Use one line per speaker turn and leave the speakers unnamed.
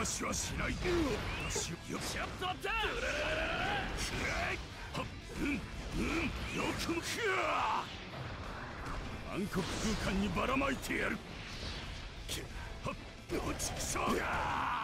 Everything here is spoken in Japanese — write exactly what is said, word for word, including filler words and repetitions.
しはしない。私よちょっと待った。うんうんよくも暗黒空間にばらまいてやる。はっ落ちきそう。